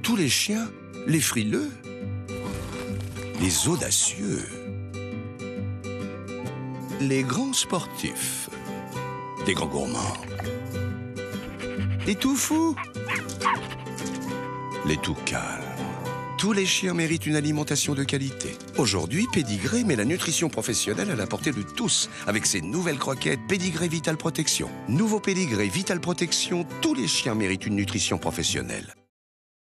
Tous les chiens, les frileux, les audacieux, les grands sportifs, les grands gourmands, les tout fous, les tout calmes. Tous les chiens méritent une alimentation de qualité. Aujourd'hui, Pédigré met la nutrition professionnelle à la portée de tous avec ses nouvelles croquettes Pédigré Vital Protection. Nouveau Pédigré Vital Protection, tous les chiens méritent une nutrition professionnelle.